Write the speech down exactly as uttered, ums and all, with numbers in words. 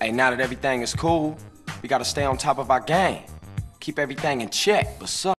Hey, now that everything is cool, we gotta stay on top of our game. Keep everything in check. What's up?